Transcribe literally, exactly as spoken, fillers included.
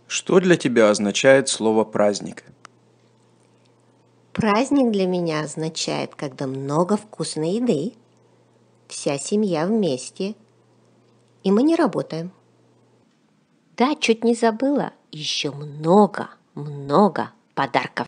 Что для тебя означает слово «праздник»? Праздник для меня означает, когда много вкусной еды, вся семья вместе, и мы не работаем. Да, чуть не забыла, еще много, много подарков.